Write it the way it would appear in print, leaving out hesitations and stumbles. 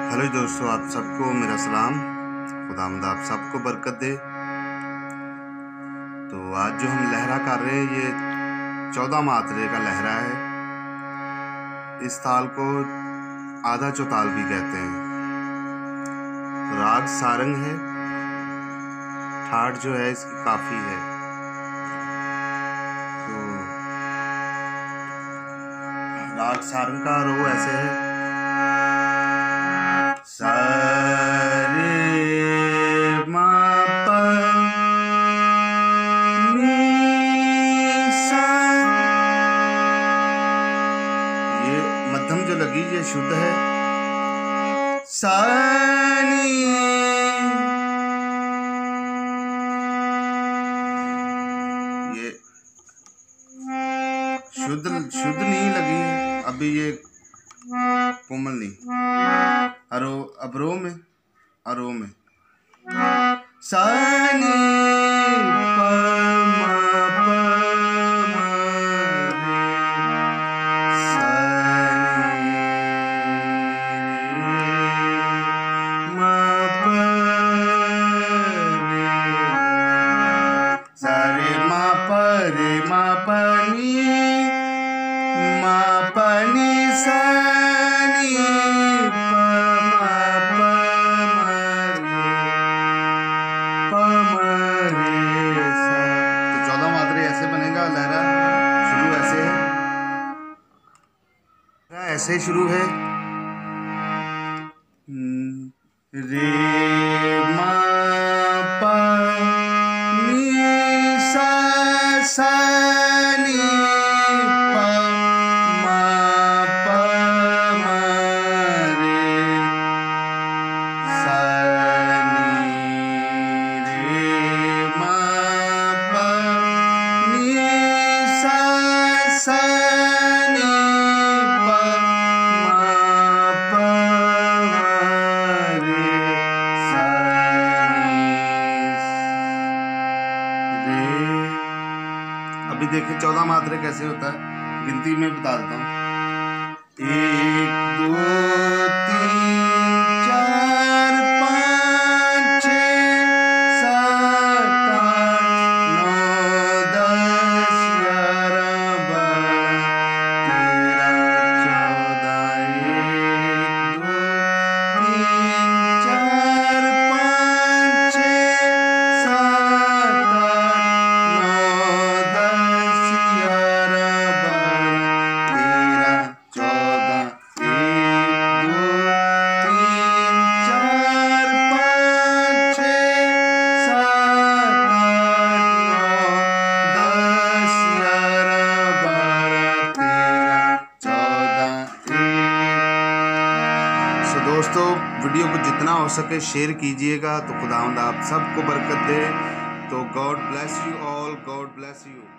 Hello दोस्तों, आप सबको मेरा सलाम। खुदावंद आप सबको बरकत दे। तो आज जो हम लहरा कर रहे हैं ये 14 मात्रे का लहरा है। इस ताल को आधा चौताल भी कहते हैं। राग सारंग है। ठाठ जो है इसकी काफी है। तो राग सारंग का रो ऐसे है। सा रे मा पा नी सा। ये मध्यम जो लगी ये शुद्ध है। सा नी। ये शुद्ध नहीं लगी है अभी। ये कोमल नहीं। अबरो में सा नी पा मा पा मा रे सा नी मा पा रे सा रे मा पा नी मा पा नी सा नी ऐसे शुरू है। रे मा पा नी सा सा नी पा मा पा मा रे सा नी रे मा पा नी सा सा अभी देखिए 14 मात्रे कैसे होता है। गिनती में बता देता हूँ। 1 2 3 4 5 6 7 8 9 10 11 12 13 14 1 2 3 4 5 6 7 दोस्तों, वीडियो को जितना हो सके शेयर कीजिएगा तो खुदावंद आप सबको बरकत दे। तो God bless you all, God bless you.